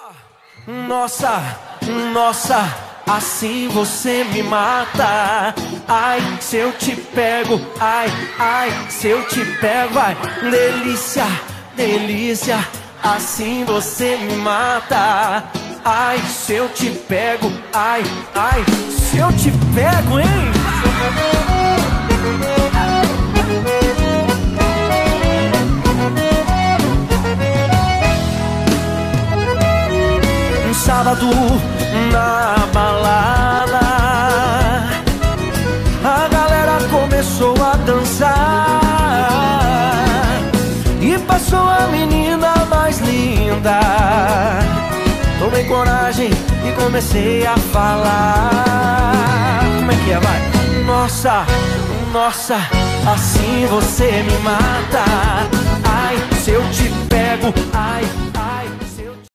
Nossa, nossa, assim você me mata. Ai, se eu te pego, ai, ai, se eu te pego, vai. Delícia, delícia, assim você me mata. Ai, se eu te pego, ai, ai, se eu te pego, hein? Um sábado na balada, a galera começou a dançar e passou a menina mais linda. Tomei coragem e comecei a falar. Como é que é, vai? Nossa, nossa, assim você me mata. Ai, se eu te pego, ai, ai.